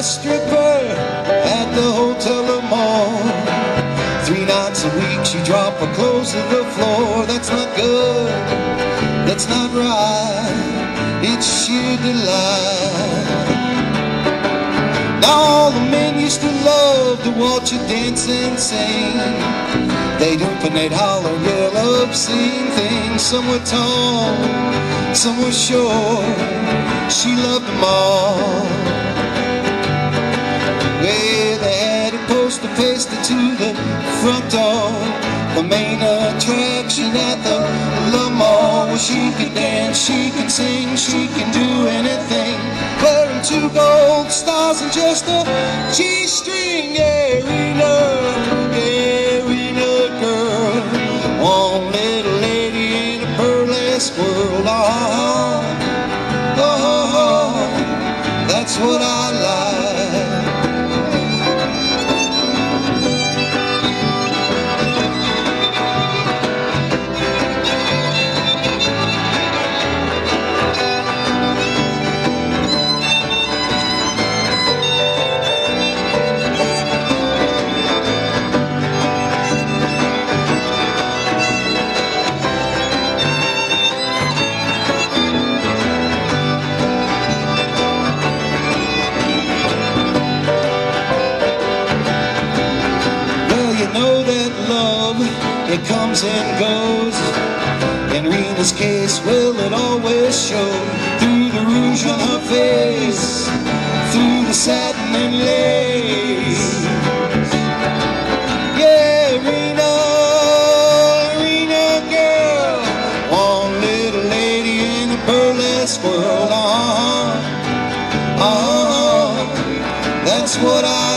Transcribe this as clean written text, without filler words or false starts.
stripper at the Hotel Le Mans. 3 nights a week she drop her clothes to the floor. That's not good, that's not right, it's sheer delight. Now all the men used to love to watch her dance and sing. They'd open, they'd holler, yell obscene things. Some were tall, some were short, she loved them all. Well, they had a poster pasted to the front door. The main attraction at the Le Mans. Well, she could dance, she could sing, she can do anything. Wearing 2 gold stars and just a G-string. Yeah, we know girl, one little lady in a burlesque world. Oh, oh, oh, that's what I like. It comes and goes. In Rena's case, well, it always showed. Through the rouge on her face, through the satin and lace. Yeah, Rena girl, one little lady in a burlesque world. That's what I